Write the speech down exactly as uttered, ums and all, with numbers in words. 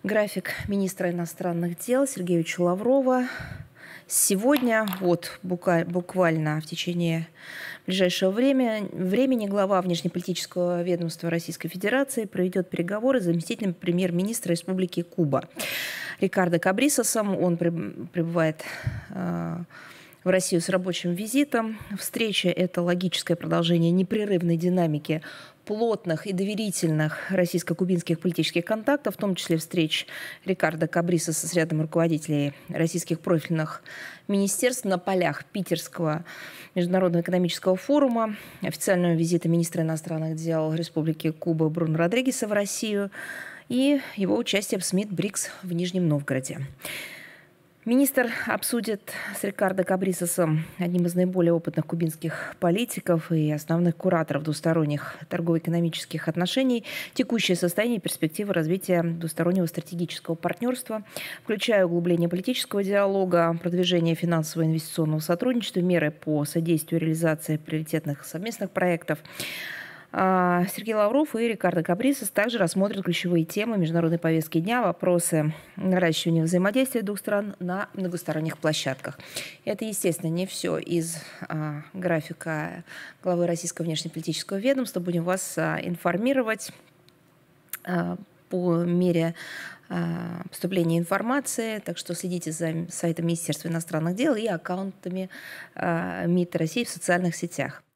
График министра иностранных дел Сергеевича Лаврова. Сегодня, вот буквально в течение ближайшего времени, времени глава внешнеполитического ведомства Российской Федерации проведет переговоры с заместителем премьер-министра Республики Куба Рикардо Кабрисосом. Он прибывает э, в Россию с рабочим визитом. Встреча – это логическое продолжение непрерывной динамики плотных и доверительных российско-кубинских политических контактов, в том числе встреч Рикардо Кабрисоса с рядом руководителей российских профильных министерств на полях Питерского международного экономического форума, официального визита министра иностранных дел Республики Куба Бруно Родригеса в Россию и его участие в Саммит БРИКС в Нижнем Новгороде. Министр обсудит с Рикардо Кабрисосом, одним из наиболее опытных кубинских политиков и основных кураторов двусторонних торгово-экономических отношений, текущее состояние и перспективы развития двустороннего стратегического партнерства, включая углубление политического диалога, продвижение финансового и инвестиционного сотрудничества, меры по содействию реализации приоритетных совместных проектов. Сергей Лавров и Рикардо Кабрисос также рассмотрят ключевые темы международной повестки дня, вопросы наращивания взаимодействия двух стран на многосторонних площадках. Это, естественно, не все из а, графика главы Российского внешнеполитического ведомства. Будем вас а, информировать а, по мере а, поступления информации, так что следите за сайтом Министерства иностранных дел и аккаунтами а, МИД России в социальных сетях.